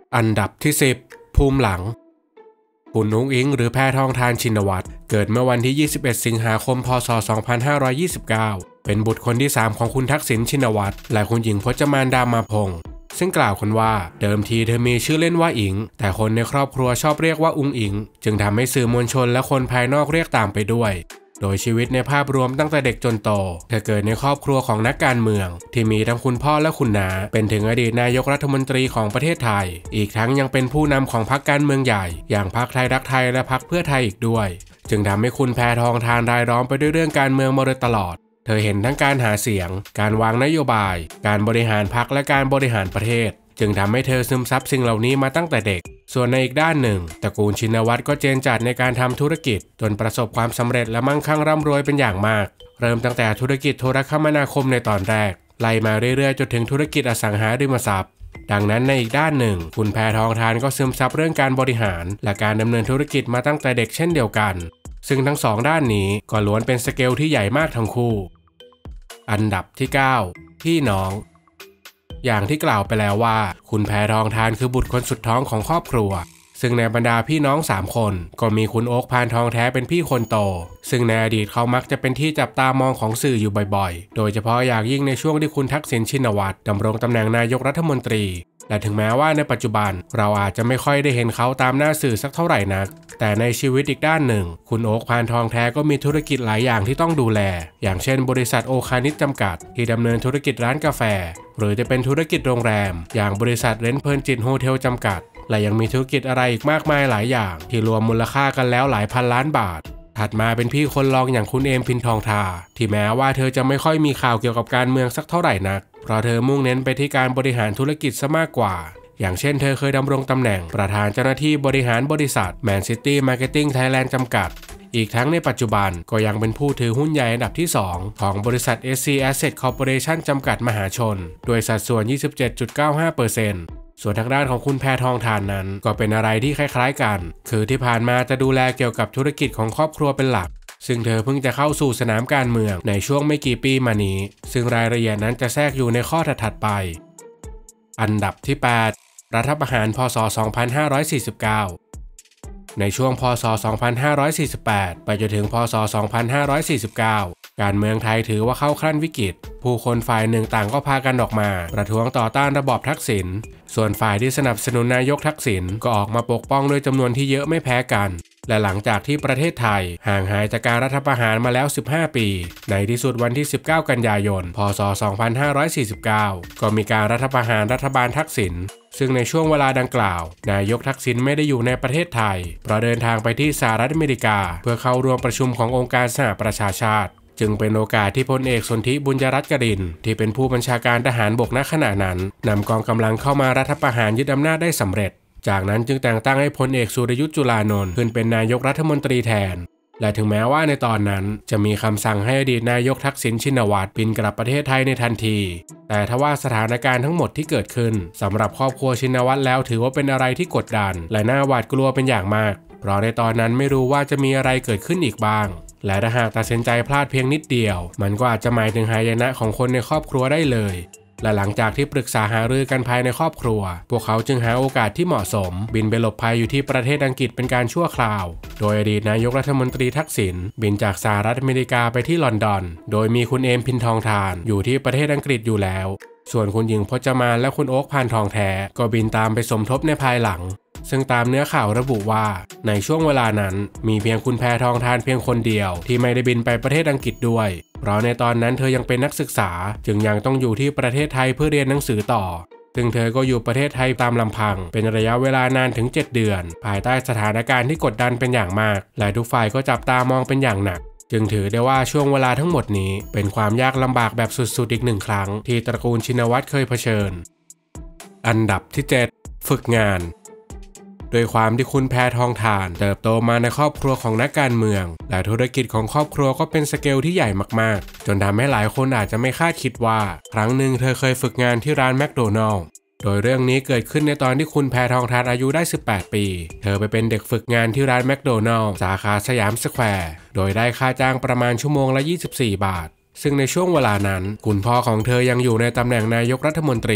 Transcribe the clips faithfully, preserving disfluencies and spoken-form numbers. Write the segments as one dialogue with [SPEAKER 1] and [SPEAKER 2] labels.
[SPEAKER 1] อันดับที่สิบภูมิหลังคุณอุ๊งอิ๊งหรือแพทองธารชินวัตรเกิดเมื่อวันที่ยี่สิบเอ็ดสิงหาคมพศสองพันห้าร้อยยี่สิบเก้าเป็นบุตรคนที่สามของคุณทักษิณชินวัตรและคุณหญิงพจมานดามาพงศ์ซึ่งกล่าวกันว่าเดิมทีเธอมีชื่อเล่นว่าอิงแต่คนในครอบครัวชอบเรียกว่าอุ๊งอิ๊งจึงทำให้สื่อมวลชนและคนภายนอกเรียกตามไปด้วยโดยชีวิตในภาพรวมตั้งแต่เด็กจนโตเธอเกิดในครอบครัวของนักการเมืองที่มีทั้งคุณพ่อและคุณน้าเป็นถึงอดีตนายกรัฐมนตรีของประเทศไทยอีกทั้งยังเป็นผู้นำของพรรคการเมืองใหญ่อย่างพรรคไทยรักไทยและพรรคเพื่อไทยอีกด้วยจึงทำให้คุณแพทองธารรายล้อมไปด้วยเรื่องการเมืองมาโดยตลอดเธอเห็นทั้งการหาเสียงการวางนโยบายการบริหารพรรคและการบริหารประเทศจึงทำให้เธอซึมซับสิ่งเหล่านี้มาตั้งแต่เด็กส่วนในอีกด้านหนึ่งตระกูลชินวัตรก็เจนจัดในการทำธุรกิจจนประสบความสำเร็จและมั่งคั่งร่ำรวยเป็นอย่างมากเริ่มตั้งแต่ธุรกิจโทรคมนาคมในตอนแรกไล่มาเรื่อยๆจนถึงธุรกิจอสังหาริมทรัพย์ดังนั้นในอีกด้านหนึ่งคุณแพทองธารก็ซึมซับเรื่องการบริหารและการดำเนินธุรกิจมาตั้งแต่เด็กเช่นเดียวกันซึ่งทั้งสองด้านนี้ก็ล้วนเป็นสเกลที่ใหญ่มากทั้งคู่อันดับที่เก้าพี่น้องอย่างที่กล่าวไปแล้วว่าคุณแพทองธารคือบุตรคนสุดท้องของครอบครัวซึ่งในบรรดาพี่น้องสามคนก็มีคุณโอ๊คพานทองแท้เป็นพี่คนโตซึ่งในอดีตเขามักจะเป็นที่จับตามองของสื่ออยู่บ่อยๆโดยเฉพาะอย่างยิ่งในช่วงที่คุณทักษิณชินวัตรดำรงตำแหน่งนายกรัฐมนตรีและถึงแม้ว่าในปัจจุบันเราอาจจะไม่ค่อยได้เห็นเขาตามหน้าสื่อสักเท่าไหร่นักแต่ในชีวิตอีกด้านหนึ่งคุณโอ๊คพานทองแท้ก็มีธุรกิจหลายอย่างที่ต้องดูแลอย่างเช่นบริษัทโอคานิชจำกัดที่ดำเนินธุรกิจร้านกาแฟหรือจะเป็นธุรกิจโรงแรมอย่างบริษัทเรนเพลินจิตโฮเทลจำกัดและยังมีธุรกิจอะไรอีกมากมายหลายอย่างที่รวมมูลค่ากันแล้วหลายพันล้านบาทถัดมาเป็นพี่คนรองอย่างคุณเอมพินทองทาที่แม้ว่าเธอจะไม่ค่อยมีข่าวเกี่ยวกับการเมืองสักเท่าไหร่นักเพราะเธอมุ่งเน้นไปที่การบริหารธุรกิจซะมากกว่าอย่างเช่นเธอเคยดำรงตำแหน่งประธานเจ้าหน้าที่บริหารบริษัท Man City Marketing Thailand จำกัดอีกทั้งในปัจจุบันก็ยังเป็นผู้ถือหุ้นใหญ่อันดับที่สองของบริษัท เอส ซี Asset Corporation จำกัดมหาชนด้วยสัดส่วน ยี่สิบเจ็ดจุดเก้าห้าเปอร์เซ็นต์ ส่วนทางด้านของคุณแพทองธารนั้นก็เป็นอะไรที่คล้ายๆกันคือที่ผ่านมาจะดูแลเกี่ยวกับธุรกิจของครอบครัวเป็นหลักซึ่งเธอเพิ่งจะเข้าสู่สนามการเมืองในช่วงไม่กี่ปีมานี้ซึ่งรายละเอียดนั้นจะแทรกอยู่ในข้อถัดๆไปอันดับที่แปดรัฐประหารพ.ศ. สองพันห้าร้อยสี่สิบเก้าในช่วงพ.ศ. สองพันห้าร้อยสี่สิบแปดไปจนถึงพ.ศ. สองพันห้าร้อยสี่สิบเก้าการเมืองไทยถือว่าเข้าขั้นวิกฤตผู้คนฝ่ายหนึ่งต่างก็พากันออกมาประท้วงต่อต้านระบอบทักษิณส่วนฝ่ายที่สนับสนุนนายกทักษิณก็ออกมาปกป้องด้วยจำนวนที่เยอะไม่แพ้กันและหลังจากที่ประเทศไทยห่างหายจากการรัฐประหารมาแล้วสิบห้าปีในที่สุดวันที่สิบเก้ากันยายนพ.ศ. สองพันห้าร้อยสี่สิบเก้าก็มีการรัฐประหารรัฐบาลทักษิณซึ่งในช่วงเวลาดังกล่าวนายกทักษิณไม่ได้อยู่ในประเทศไทยเพราะเดินทางไปที่สหรัฐอเมริกาเพื่อเข้าร่วมประชุมขององค์การสหประชาชาติจึงเป็นโอกาสที่พลเอกสนธิบุญยรัตน์กรินทร์ที่เป็นผู้บัญชาการทหารบกณขณะนั้นนำกองกำลังเข้ามารัฐประหารยึดอำนาจได้สำเร็จจากนั้นจึงแต่งตั้งให้พลเอกสุรยุทธ์จุลานนท์ขึ้นเป็นนายกรัฐมนตรีแทนและถึงแม้ว่าในตอนนั้นจะมีคำสั่งให้อดีตนายกทักษิณชินวัตรบินกลับประเทศไทยในทันทีแต่ทว่าสถานการณ์ทั้งหมดที่เกิดขึ้นสำหรับครอบครัวชินวัตรแล้วถือว่าเป็นอะไรที่กดดันและน่าหวาดกลัวเป็นอย่างมากเพราะในตอนนั้นไม่รู้ว่าจะมีอะไรเกิดขึ้นอีกบ้างและถ้าหากตัดสินใจพลาดเพียงนิดเดียวมันก็อาจจะหมายถึงหายนะของคนในครอบครัวได้เลยและหลังจากที่ปรึกษาหารือกันภายในครอบครัวพวกเขาจึงหาโอกาสที่เหมาะสมบินไปหลบภัยอยู่ที่ประเทศอังกฤษเป็นการชั่วคราวโดยอดีตนายกรัฐมนตรีทักษิณบินจากสหรัฐอเมริกาไปที่ลอนดอนโดยมีคุณเอมพินทองธารอยู่ที่ประเทศอังกฤษอยู่แล้วส่วนคุณหญิงพจมานและคุณโอ๊คพานทองแท้ก็บินตามไปสมทบในภายหลังซึ่งตามเนื้อข่าวระบุว่าในช่วงเวลานั้นมีเพียงคุณแพทองธารเพียงคนเดียวที่ไม่ได้บินไปประเทศอังกฤษด้วยเพราะในตอนนั้นเธอยังเป็นนักศึกษาจึงยังต้องอยู่ที่ประเทศไทยเพื่อเรียนหนังสือต่อซึ่งเธอก็อยู่ประเทศไทยตามลำพังเป็นระยะเวลานานถึงเจ็ดเดือนภายใต้สถานการณ์ที่กดดันเป็นอย่างมากและทุกฝ่ายก็จับตามองเป็นอย่างหนักจึงถือได้ว่าช่วงเวลาทั้งหมดนี้เป็นความยากลำบากแบบสุดๆอีกหนึ่งครั้งที่ตระกูลชินวัตรเคยเผชิญอันดับที่เจ็ดฝึกงานโดยความที่คุณแพทองธารเติบโตมาในครอบครัวของนักการเมืองและธุรกิจของครอบครัวก็เป็นสเกลที่ใหญ่มากๆจนทำให้หลายคนอาจจะไม่คาดคิดว่าครั้งหนึ่งเธอเคยฝึกงานที่ร้านแมคโดนัลด์โดยเรื่องนี้เกิดขึ้นในตอนที่คุณแพทองธารอายุได้สิบแปดปีเธอไปเป็นเด็กฝึกงานที่ร้านแมคโดนัลด์สาขาสยามสแควร์โดยได้ค่าจ้างประมาณชั่วโมงละยี่สิบสี่บาทซึ่งในช่วงเวลานั้นคุณพ่อของเธอยังอยู่ในตำแหน่งนายกรัฐมนตรี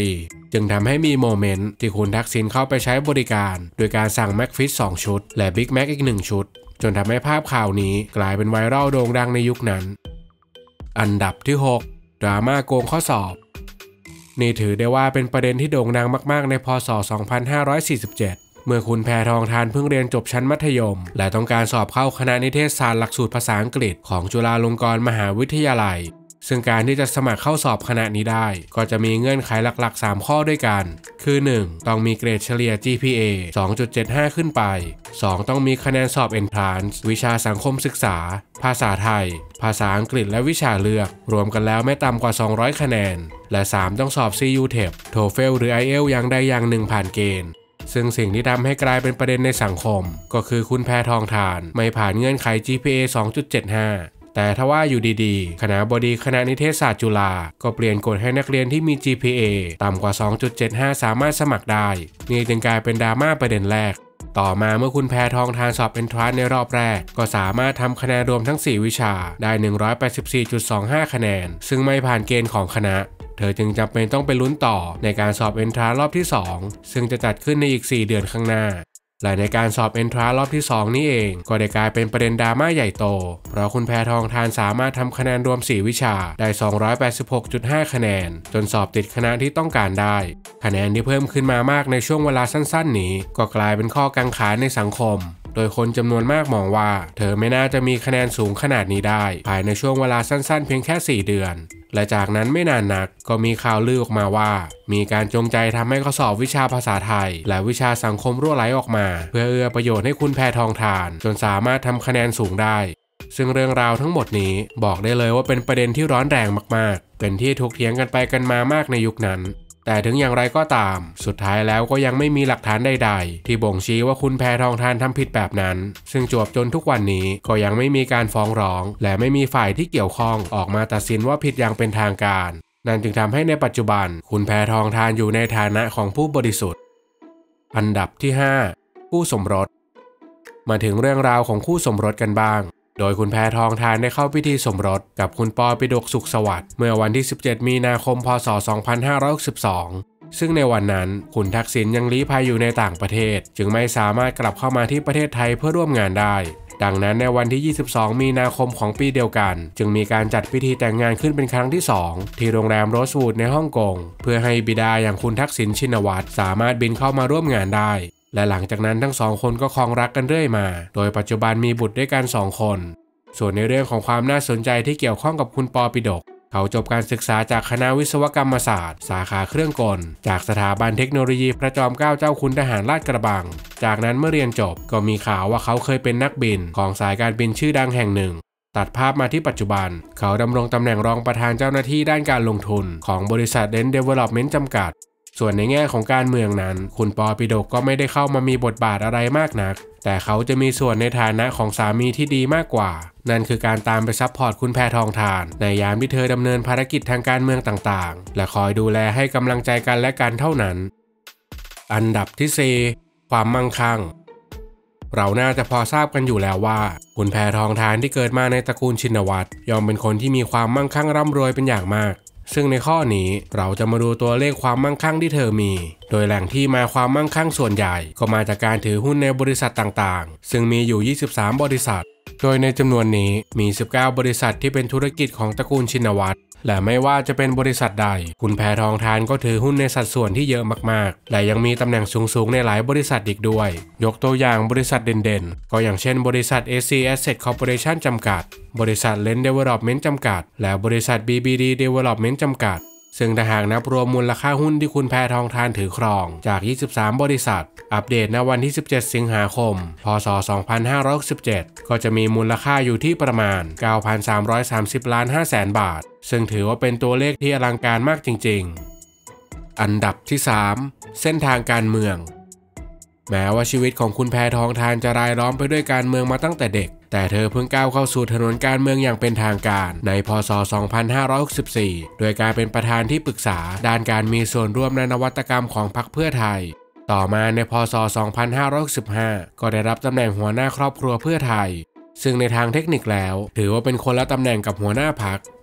[SPEAKER 1] จึงทำให้มีโมเมนต์ที่คุณทักษิณเข้าไปใช้บริการโดยการสั่งแม็กฟิชสองชุดและบิ๊กแม็กอีกหนึ่งชุดจนทำให้ภาพข่าวนี้กลายเป็นไวรัลโด่งดังในยุคนั้นอันดับที่หกดราม่าโกงข้อสอบนี่ถือได้ว่าเป็นประเด็นที่โด่งดังมากๆในพ.ศ. สองพันห้าร้อยสี่สิบเจ็ดเมื่อคุณแพทองธารเพิ่งเรียนจบชั้นมัธยมและต้องการสอบเข้าคณะนิเทศศาสตร์หลักสูตรภาษาอังกฤษของจุฬาลงกรณ์มหาวิทยาลัยซึ่งการที่จะสมัครเข้าสอบคณะนี้ได้ก็จะมีเงื่อนไขหลักๆสามข้อด้วยกันคือ หนึ่ง ต้องมีเกรดเฉลี่ย จี พี เอ สองจุดเจ็ดห้า ขึ้นไป สอง ต้องมีคะแนนสอบ Entrance วิชาสังคมศึกษาภาษาไทยภาษาอังกฤษและวิชาเลือกรวมกันแล้วไม่ต่ำกว่าสองร้อยคะแนนและ สาม ต้องสอบ ซี ยู ที อี พี โทเฟล หรือ ไอ เอล อย่างใดอย่างหนึ่งผ่านเกณฑ์ซึ่งสิ่งที่ทำให้กลายเป็นประเด็นในสังคมก็คือคุณแพทองธารไม่ผ่านเงื่อนไข จี พี เอ สองจุดเจ็ดห้าแต่ถ้าว่าอยู่ดีๆคณะบดีคณะนิเทศศาสตร์จุฬาก็เปลี่ยนกฎให้นักเรียนที่มี จี พี เอ ต่ำกว่า สองจุดเจ็ดห้า สามารถสมัครได้นี่จึงกลายเป็นดราม่าประเด็นแรกต่อมาเมื่อคุณแพทองธารสอบเอนทรานซ์ในรอบแรกก็สามารถทำคะแนนรวมทั้งสี่วิชาได้ หนึ่งร้อยแปดสิบสี่จุดสองห้า คะแนนซึ่งไม่ผ่านเกณฑ์ของคณะเธอจึงจำเป็นต้องไปลุ้นต่อในการสอบเอนทรานซ์รอบที่สองซึ่งจะจัดขึ้นในอีกสี่เดือนข้างหน้าและในการสอบเอนทรานซ์รอบที่สองนี่เองก็ได้กลายเป็นประเด็นดราม่าใหญ่โตเพราะคุณแพทองธารสามารถทำคะแนนรวมสี่วิชาได้ สองร้อยแปดสิบหกจุดห้า คะแนนจนสอบติดคณะที่ต้องการได้คะแนนที่เพิ่มขึ้นมามากในช่วงเวลาสั้นๆนี้ก็กลายเป็นข้อกังขาในสังคมโดยคนจำนวนมากมองว่าเธอไม่น่าจะมีคะแนนสูงขนาดนี้ได้ภายในช่วงเวลาสั้นๆเพียงแค่สี่เดือนและจากนั้นไม่นานนักก็มีข่าวลือออกมาว่ามีการจงใจทำให้ข้อสอบวิชาภาษาไทยและวิชาสังคมรั่วไหลออกมาเพื่อเอื้อประโยชน์ให้คุณแพทองธารจนสามารถทำคะแนนสูงได้ซึ่งเรื่องราวทั้งหมดนี้บอกได้เลยว่าเป็นประเด็นที่ร้อนแรงมากๆเป็นที่ถกเถียงกันไปกันมามากในยุคนั้นแต่ถึงอย่างไรก็ตามสุดท้ายแล้วก็ยังไม่มีหลักฐานใดๆที่บ่งชี้ว่าคุณแพทองธารทำผิดแบบนั้นซึ่งจวบจนทุกวันนี้ก็ยังไม่มีการฟ้องร้องและไม่มีฝ่ายที่เกี่ยวข้องออกมาตัดสินว่าผิดอย่างเป็นทางการนั่นจึงทำให้ในปัจจุบันคุณแพทองธารอยู่ในฐานะของผู้บริสุทธิ์อันดับที่ห้าคู่สมรสมาถึงเรื่องราวของคู่สมรสกันบ้างโดยคุณแพทองธารได้เข้าพิธีสมรสกับคุณปอปิฎกสุขสวัสดิ์เมื่อวันที่สิบเจ็ดมีนาคมพ.ศ. สองพันห้าร้อยหกสิบสองซึ่งในวันนั้นคุณทักษิณยังลี้ภัยอยู่ในต่างประเทศจึงไม่สามารถกลับเข้ามาที่ประเทศไทยเพื่อร่วมงานได้ดังนั้นในวันที่ยี่สิบสองมีนาคมของปีเดียวกันจึงมีการจัดพิธีแต่งงานขึ้นเป็นครั้งที่สองที่โรงแรมโรสวูดในฮ่องกงเพื่อให้บิดาอย่างคุณทักษิณชินวัตรสามารถบินเข้ามาร่วมงานได้และหลังจากนั้นทั้งสองคนก็ครองรักกันเรื่อยมาโดยปัจจุบันมีบุตรด้วยกันสองคนส่วนในเรื่องของความน่าสนใจที่เกี่ยวข้องกับคุณปอปิฎกเขาจบการศึกษาจากคณะวิศวกรรมศาสตร์สาขาเครื่องกลจากสถาบันเทคโนโลยีพระจอมเกล้าเจ้าคุณทหารลาดกระบังจากนั้นเมื่อเรียนจบก็มีข่าวว่าเขาเคยเป็นนักบินของสายการบินชื่อดังแห่งหนึ่งตัดภาพมาที่ปัจจุบันเขาดำรงตำแหน่งรองประธานเจ้าหน้าที่ด้านการลงทุนของบริษัทเดนเดเวลลอปเมนต์จำกัดส่วนในแง่ของการเมืองนั้นคุณปอปิฎกก็ไม่ได้เข้ามามีบทบาทอะไรมากนักแต่เขาจะมีส่วนในฐานะของสามีที่ดีมากกว่านั่นคือการตามไปซัพพอร์ตคุณแพทองธารในยามที่เธอดำเนินภารกิจทางการเมืองต่างๆและคอยดูแลให้กำลังใจกันและกันเท่านั้นอันดับที่สี่ความมั่งคั่งเราน่าจะพอทราบกันอยู่แล้วว่าคุณแพทองธารที่เกิดมาในตระกูลชินวัตรย่อมเป็นคนที่มีความมั่งคั่งร่ำรวยเป็นอย่างมากซึ่งในข้อนี้เราจะมาดูตัวเลขความมั่งคั่งที่เธอมีโดยแหล่งที่มาความมั่งคั่งส่วนใหญ่ก็มาจากการถือหุ้นในบริษัทต่างๆซึ่งมีอยู่ยี่สิบสามบริษัทโดยในจำนวนนี้มีสิบเก้าบริษัทที่เป็นธุรกิจของตระกูลชินวัตรและไม่ว่าจะเป็นบริษัทใดคุณแพทองธารก็ถือหุ้นในสัดส่วนที่เยอะมากๆและยังมีตำแหน่งสูงๆในหลายบริษัทอีกด้วยยกตัวอย่างบริษัทเด่นๆก็อย่างเช่นบริษัท เอ ซี Asset Corporation จำกัดบริษัท Lens Development จำกัดและบริษัท บี บี ดี Development จำกัดซึ่งถ้าหากนับรวมมูลค่าหุ้นที่คุณแพทองธารถือครองจากยี่สิบสามบริษัทอัปเดตณวันที่สิบเจ็ดสิงหาคมพ.ศ. สองพันห้าร้อยหกสิบเจ็ดก็จะมีมูลค่าอยู่ที่ประมาณ เก้าพันสามร้อยสามสิบล้านห้าแสนบาทซึ่งถือว่าเป็นตัวเลขที่อลังการมากจริงๆอันดับที่สามเส้นทางการเมืองแม้ว่าชีวิตของคุณแพทองธารจะรายล้อมไปด้วยการเมืองมาตั้งแต่เด็กแต่เธอเพิ่งก้าวเข้าสู่ถนนการเมืองอย่างเป็นทางการในพ.ศ. สองพันห้าร้อยหกสิบสี่โดยการเป็นประธานที่ปรึกษาด้านการมีส่วนร่วมในนวัตกรรมของพรรคเพื่อไทยต่อมาในพ.ศ. สองพันห้าร้อยหกสิบห้าก็ได้รับตำแหน่งหัวหน้าครอบครัวเพื่อไทยซึ่งในทางเทคนิคแล้วถือว่าเป็นคนละตำแหน่งกับหัวหน้าพรรค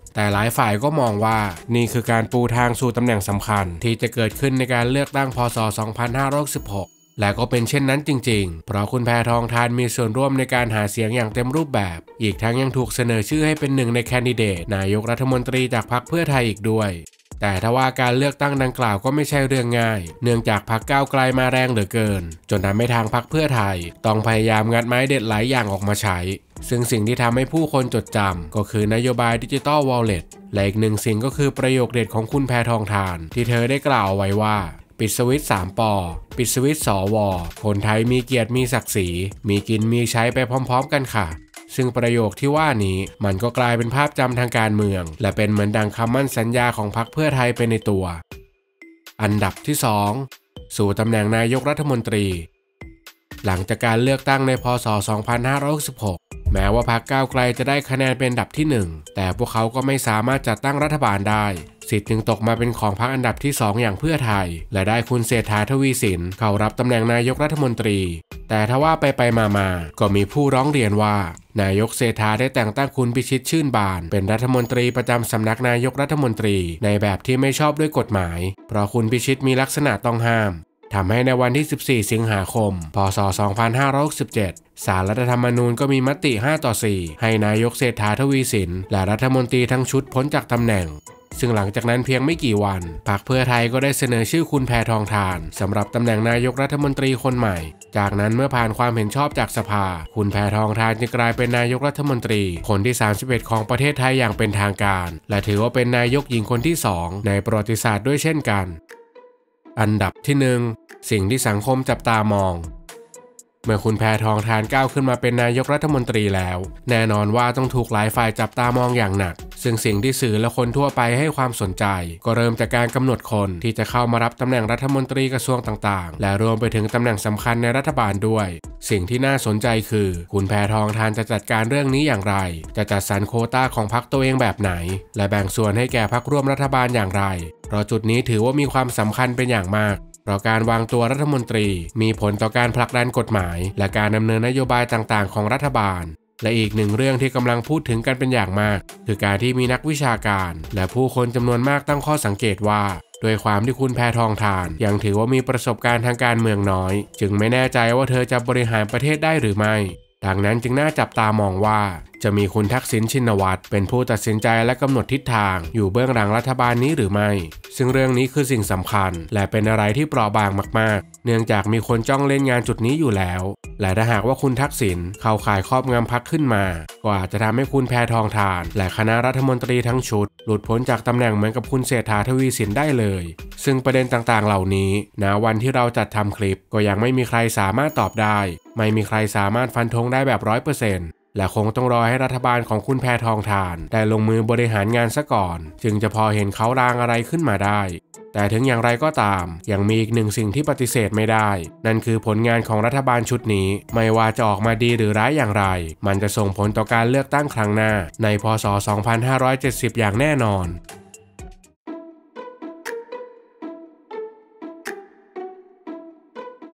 [SPEAKER 1] แต่หลายฝ่ายก็มองว่านี่คือการปูทางสู่ตำแหน่งสำคัญที่จะเกิดขึ้นในการเลือกตั้งพ.ศ. สองพันห้าร้อยหกสิบหกและก็เป็นเช่นนั้นจริงๆเพราะคุณแพทองธารมีส่วนร่วมในการหาเสียงอย่างเต็มรูปแบบอีกทั้งยังถูกเสนอชื่อให้เป็นหนึ่งในแคนดิเดตนายกรัฐมนตรีจากพรรคเพื่อไทยอีกด้วยแต่ทว่าการเลือกตั้งดังกล่าวก็ไม่ใช่เรื่องง่ายเนื่องจากพรรคก้าวไกลมาแรงเหลือเกินจนทำให้ทางพรรคเพื่อไทยต้องพยายามงัดไม้เด็ดหลายอย่างออกมาใช้ซึ่งสิ่งที่ทำให้ผู้คนจดจำก็คือนโยบายดิจิทัลวอลเล็ตและอีกหนึ่งสิ่งก็คือประโยคเด็ดของคุณแพทองธารที่เธอได้กล่าวเอาไว้ว่าปิดสวิตช์สามปอปิดสวิตช์สวคนไทยมีเกียรติมีศักดิ์ศรีมีกินมีใช้ไปพร้อมๆกันค่ะซึ่งประโยคที่ว่านี้มันก็กลายเป็นภาพจำทางการเมืองและเป็นเหมือนดังคำมั่นสัญญาของพรรคเพื่อไทยไปในตัวอันดับที่สองสู่ตำแหน่งนายกรัฐมนตรีหลังจากการเลือกตั้งในพ.ศ. สองพันห้าร้อยหกสิบหกแม้ว่าพรรคก้าวไกลจะได้คะแนนเป็นอันดับที่หนึ่งแต่พวกเขาก็ไม่สามารถจัดตั้งรัฐบาลได้สิทธิ์จึงตกมาเป็นของพรรคอันดับที่สองอย่างเพื่อไทยและได้คุณเศรษฐาทวีสินเข้ารับตำแหน่งนายกรัฐมนตรีแต่ทว่าไปไปมาๆก็มีผู้ร้องเรียนว่านายกเศรษฐาได้แต่งตั้งคุณพิชิตชื่นบานเป็นรัฐมนตรีประจำสำนักนายกรัฐมนตรีในแบบที่ไม่ชอบด้วยกฎหมายเพราะคุณพิชิตมีลักษณะต้องห้ามทำให้ในวันที่สิบสี่สิงหาคมพ.ศ. สองพันห้าร้อยหกสิบเจ็ดศาลรัฐธรรมนูญก็มีมติห้าต่อสี่ให้นายกเศรษฐาทวีสินและรัฐมนตรีทั้งชุดพ้นจากตำแหน่งซึ่งหลังจากนั้นเพียงไม่กี่วันพรรคเพื่อไทยก็ได้เสนอชื่อคุณแพทองธารสำหรับตำแหน่งนายกรัฐมนตรีคนใหม่จากนั้นเมื่อผ่านความเห็นชอบจากสภาคุณแพทองธารจึงกลายเป็นนายกรัฐมนตรีคนที่สามสิบเอ็ดของประเทศไทยอย่างเป็นทางการและถือว่าเป็นนายกหญิงคนที่สองในประวัติศาสตร์ด้วยเช่นกันอันดับที่หนึ่งสิ่งที่สังคมจับตามองเมื่อคุณแพทองธารก้าวขึ้นมาเป็นนายกรัฐมนตรีแล้วแน่นอนว่าต้องถูกหลายฝ่ายจับตามองอย่างหนักซึ่งสิ่งที่สื่อและคนทั่วไปให้ความสนใจก็เริ่มจากการกำหนดคนที่จะเข้ามารับตำแหน่งรัฐมนตรีกระทรวงต่างๆและรวมไปถึงตำแหน่งสำคัญในรัฐบาลด้วยสิ่งที่น่าสนใจคือคุณแพทองธารจะจัดการเรื่องนี้อย่างไรจะจัดสรรโควต้าของพรรคตัวเองแบบไหนและแบ่งส่วนให้แก่พรรคร่วมรัฐบาลอย่างไรเพราะจุดนี้ถือว่ามีความสำคัญเป็นอย่างมากเพราะการวางตัวรัฐมนตรีมีผลต่อการผลักดันกฎหมายและการดำเนินนโยบายต่างๆของรัฐบาลและอีกหนึ่งเรื่องที่กำลังพูดถึงกันเป็นอย่างมากคือการที่มีนักวิชาการและผู้คนจำนวนมากตั้งข้อสังเกตว่าด้วยความที่คุณแพทองธารยังถือว่ามีประสบการณ์ทางการเมืองน้อยจึงไม่แน่ใจว่าเธอจะบริหารประเทศได้หรือไม่ดังนั้นจึงน่าจับตามองว่าจะมีคุณทักษิณชินวัตรเป็นผู้ตัดสินใจและกำหนดทิศทางอยู่เบื้องหลังรัฐบาลนี้หรือไม่ซึ่งเรื่องนี้คือสิ่งสำคัญและเป็นอะไรที่เปราะบางมากๆเนื่องจากมีคนจ้องเล่นงานจุดนี้อยู่แล้วและถ้าหากว่าคุณทักษิณเข้าข่ายครอบงำพรรคขึ้นมาก็อาจจะทำให้คุณแพทองธารและคณะรัฐมนตรีทั้งชุดหลุดพ้นจากตำแหน่งเหมือนกับคุณเศรษฐาทวีสินได้เลยซึ่งประเด็นต่างๆเหล่านี้ณวันที่เราจัดทำคลิปก็ยังไม่มีใครสามารถตอบได้ไม่มีใครสามารถฟันธงได้แบบ ร้อยเปอร์เซ็นต์ และคงต้องรอให้รัฐบาลของคุณแพทองธารได้ลงมือบริหารงานซะก่อนจึงจะพอเห็นเขารางอะไรขึ้นมาได้แต่ถึงอย่างไรก็ตามยังมีอีกหนึ่งสิ่งที่ปฏิเสธไม่ได้นั่นคือผลงานของรัฐบาลชุดนี้ไม่ว่าจะออกมาดีหรือร้ายอย่างไรมันจะส่งผลต่อการเลือกตั้งครั้งหน้าในพ.ศ. สองพันห้าร้อยเจ็ดสิบอย่างแน่นอน